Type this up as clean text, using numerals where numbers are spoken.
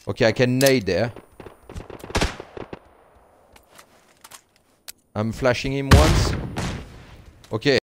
Okay, I can nade there. I'm flashing him once. Okay.